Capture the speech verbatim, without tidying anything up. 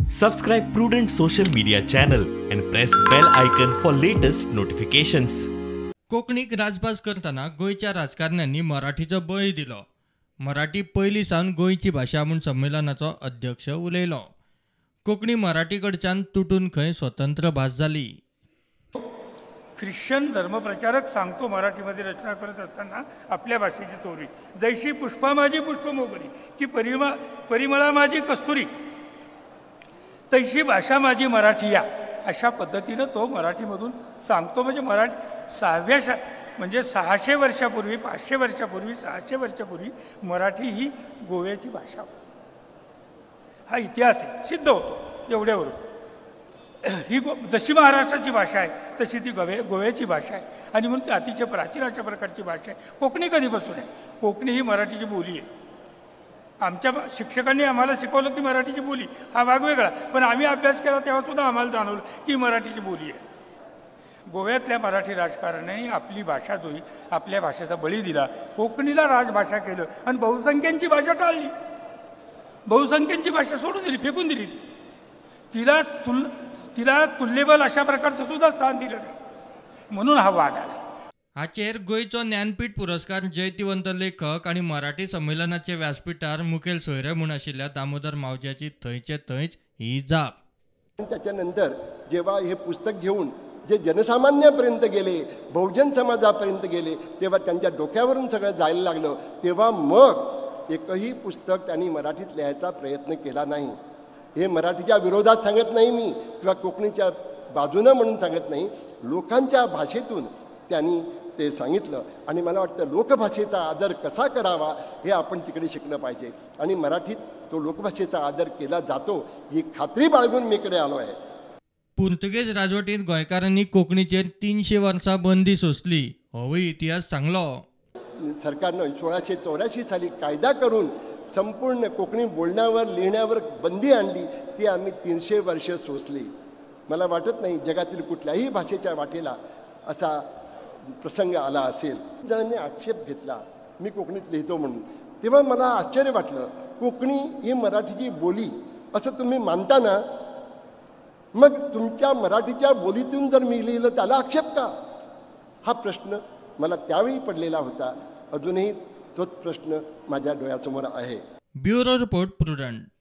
Subscribe Prudent Social Media channel and press bell icon for latest notifications. कोकणीक राजभास करताना गोयच्या राजकारण्यांनी मराठीचो बळी दिलो. मराठी पयली सावन गोयची भाषा म्हूण संमेलनाचो अध्यक्ष उलयलो. कोंकणी मराठीकडच्यान तुटून खंय स्वतंत्र भास जाली. ख्रिश्चन धर्मप्रचारक सांगतो मराठीमध्ये रचना करत असताना आपल्या भाषेची तोरी, जैशी पुष्पा माझी पुष्पमोगरी की परिमा परिमळा माझी कस्तुरी, तैशी भाषा माझी मराठी या, अशा पद्धतीनं तो मराठीमधून सांगतो. म्हणजे मराठी सहाव्या शा म्हणजे सहाशे वर्षापूर्वी पाचशे वर्षापूर्वी सहाशे वर्षापूर्वी मराठी ही गोव्याची भाषा होती. हा इतिहास आहे, सिद्ध होतो एवढ्यावरून. ही गो जशी महाराष्ट्राची भाषा आहे तशी ती गोव्या गोव्याची भाषा आहे आणि म्हणून ती अतिशय प्राचीन अशा प्रकारची भाषा आहे. कोकणी कधीपासून आहे? कोकणी ही मराठीची बोली आहे. आमच्या शिक्षकांनी आम्हाला शिकवलं की मराठीची बोली हा भाग वेगळा, पण आम्ही अभ्यास केला तेव्हासुद्धा आम्हाला जाणवलं की मराठीची बोली आहे. गोव्यातल्या मराठी राजकारण्याने आपली भाषा जोई आपल्या भाषेचा बळी दिला, कोकणीला राजभाषा केलं आणि बहुसंख्यांची भाषा टाळली. बहुसंख्यांची भाषा सोडून दिली, फेकून दिली. ती तिला तुल तिला तुल्यबल अशा प्रकारचं सुद्धा स्थान दिलं नाही, म्हणून हा वाद आला. हाचेर गोयचो ज्ञानपीठ पुरस्कार जैतिवंत लेखक आणि मराठी संमेलनाचे व्यासपीठार मुखेल सोयरे म्हूण आशिल्ल्या दामोदर मावज्याची थंयचे थंयच ही जाप. त्याच्यानंतर जेव्हा हे पुस्तक घेऊन जे जनसामान्यापर्यंत गेले, बहुजन समाजापर्यंत गेले, तेव्हा त्यांच्या डोक्यावरून सगळं जायला लागलं. तेव्हा मग एकही पुस्तक त्यांनी मराठीत लिहायचा प्रयत्न केला नाही. हे मराठीच्या विरोधात सांगत नाही मी किंवा कोकणीच्या बाजूनं म्हणून सांगत नाही, लोकांच्या भाषेतून त्यांनी ते सांगितलं. आणि मला वाटतं लोकभाषेचा आदर कसा करावा हे आपण तिकडे शिकलं पाहिजे आणि मराठीत तो लोकभाषेचा आदर केला जातो ही खात्री बाळगून मी इकडे आलो आहे. पुर्तुगेज राजवटीत गोंयकारांनी कोंकणीचेर तीनशे वर्सां बंदी सोंसली होय इतिहास सांगलो. सरकारनं सोळाशे चौऱ्याऐंशी साली कायदा करून संपूर्ण कोकणी बोलण्यावर लिहिण्यावर बंदी आणली. ती आम्ही तीनशे वर्ष सोसली. मला वाटत नाही जगातील कुठल्याही भाषेच्या वाटेला असा प्रसंग आला असेल. जणांनी आक्षेप घेतला मी कोकणीत लिहितो म्हणून, तेव्हा मला आश्चर्य वाटलं. कोकणी ही मराठीची बोली असं तुम्ही मानता ना, मग तुमच्या मराठीच्या बोलीतून जर मी लिहिलं त्याला आक्षेप का? हा प्रश्न मला त्यावेळी पडलेला होता. अजूनही तोच प्रश्न माझ्या डोळ्यासमोर आहे. Bureau report prudent.